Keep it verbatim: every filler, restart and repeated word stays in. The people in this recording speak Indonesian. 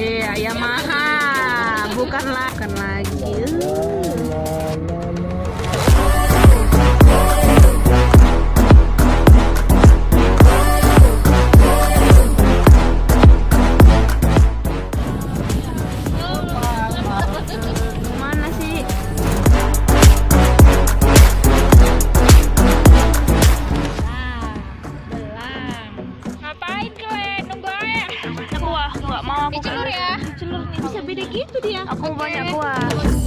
Iya, Yamaha, bukan lah, bukan lagi. Mana sih? Ngapain kalian? Nunggu aja. Aku nggak mau aku. Dicelur ya. Celur nih. Bisa beda gitu dia. Aku banyak kuah.